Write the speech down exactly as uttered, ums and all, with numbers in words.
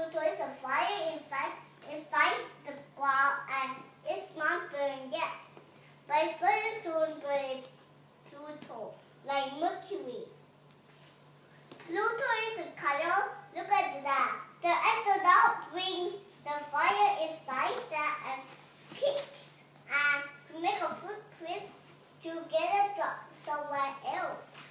Pluto is a fire inside, inside the ground and it's not burned yet. But it's going to soon burn Pluto, like Mercury. Pluto is a color. Look at that. The astronaut bring the fire inside that and kick and make a footprint to get a drop somewhere else.